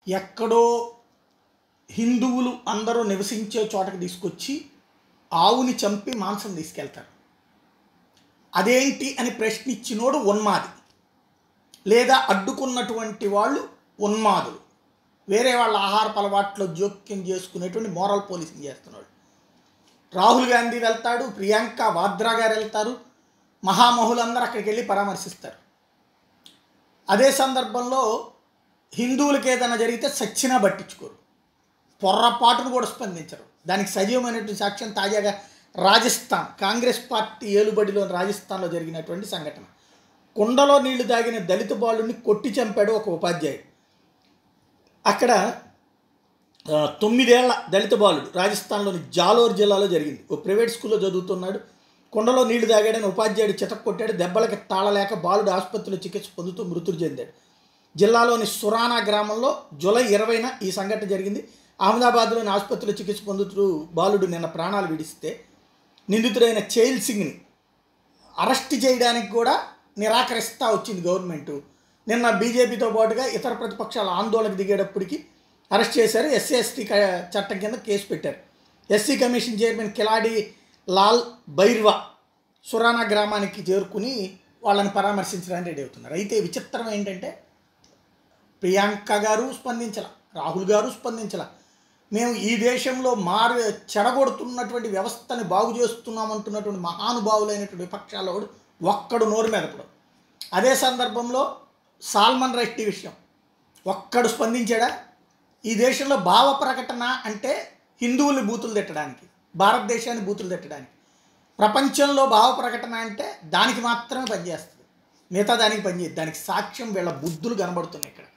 ఎక్కడో హిందువులు అందరూ నివసించే చోటకి తీసుకొచ్చి ఆవుని చంపి మాంసం తీసుకెళ్తారు. అదేంటి అని ప్రశ్నించినోడు ఉన్మాది, లేదా అడ్డుకున్నటువంటి వాళ్ళు ఉన్మాదులు, వేరే వాళ్ళ ఆహారపు అలవాట్లో జోక్యం చేసుకునేటువంటి మోరల్ పోలీసింగ్ చేస్తున్నాడు. రాహుల్ గాంధీ వెళ్తాడు, ప్రియాంక వాద్రా గారు వెళ్తారు, మహామహులందరూ అక్కడికి వెళ్ళి పరామర్శిస్తారు. అదే సందర్భంలో హిందువులకి ఏదైనా జరిగితే సచ్చినా పట్టించుకోరు, పొర్రపాటును కూడా స్పందించరు. దానికి సజీవమైనటువంటి సాక్ష్యం తాజాగా రాజస్థాన్ కాంగ్రెస్ పార్టీ ఏలుబడిలో రాజస్థాన్లో జరిగినటువంటి సంఘటన. కుండలో నీళ్లు తాగిన దళిత బాలుడిని కొట్టి చంపాడు ఒక ఉపాధ్యాయుడు. అక్కడ 9 ఏళ్ల దళిత బాలుడు రాజస్థాన్లోని జాలోర్ జిల్లాలో జరిగింది. ఓ ప్రైవేట్ స్కూల్లో చదువుతున్నాడు. కుండలో నీళ్లు తాగాడని ఉపాధ్యాయుడు చితక్కొట్టాడు. దెబ్బలకి తాళలేక బాలుడు ఆసుపత్రిలో చికిత్స పొందుతూ మృతుడు చెందాడు. జిల్లాలోని సురానా గ్రామంలో జూలై 20న ఈ సంఘటన జరిగింది. అహ్మదాబాద్లోని ఆసుపత్రిలో చికిత్స పొందుతూ బాలుడు నిన్న ప్రాణాలు విడిస్తే నిందితుడైన చైల్ సింగ్ని అరెస్ట్ చేయడానికి కూడా నిరాకరిస్తూ వచ్చింది గవర్నమెంటు. నిన్న బీజేపీతో పాటుగా ఇతర ప్రతిపక్షాల ఆందోళనకు దిగేటప్పటికి అరెస్ట్ చేశారు. ఎస్సీ చట్టం కింద కేసు పెట్టారు. SC commission chairman Kiladi Lal Bairwa Surana గ్రామానికి చేరుకుని వాళ్ళని పరామర్శించడానికి రెడీ అవుతున్నారు. అయితే విచిత్రం ఏంటంటే ప్రియాంక గారు స్పందించాల, రాహుల్ గారు స్పందించాల. మేము ఈ దేశంలో చెడగొడుతున్నటువంటి వ్యవస్థని బాగు చేస్తున్నామంటున్నటువంటి మహానుభావులైనటువంటి విపక్షాల వాడు ఒక్కడు నోరు మెదపడం. అదే సందర్భంలో సాల్మన్ రష్డీ విషయం ఒక్కడు స్పందించాడా? ఈ దేశంలో భావ ప్రకటన అంటే హిందువుల్ని బూతులు తిట్టడానికి, భారతదేశాన్ని బూతులు తిట్టడానికి. ప్రపంచంలో భావ ప్రకటన అంటే దానికి మాత్రమే పనిచేస్తుంది, మిగతా దానికి పనిచేయదు. దానికి సాక్ష్యం వీళ్ళ బుద్ధులు కనబడుతున్నాయి ఇక్కడ.